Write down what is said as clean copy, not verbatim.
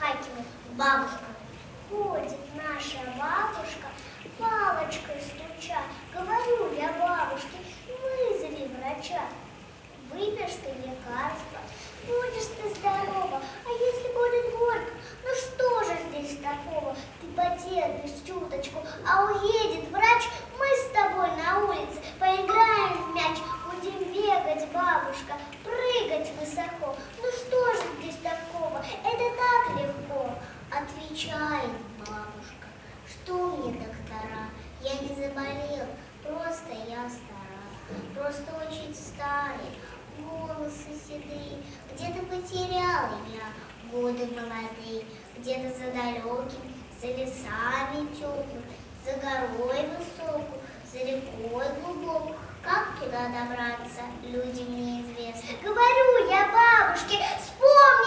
Хакиных. Бабушка. Ходит наша бабушка, палочкой стуча. Говорю я бабушке, вызови врача. Выпьешь ты лекарство, будешь ты здорова. А если будет горько, ну что же здесь такого? Ты потерпишь чуточку, а уедет врач, мы с тобой на улице поиграем в мяч. Будем бегать, бабушка, прыгать высоко. Ну что же здесь такого? Это так легко. Отвечает бабушка, что мне, доктора, я не заболел, просто я стара, просто очень старый, волосы седые, где-то потеряла я годы молодые, где-то за далеким, за лесами теплым, за горой высокую, за рекой глубокой. Как туда добраться, людям неизвестно. Говорю я бабушке, вспомни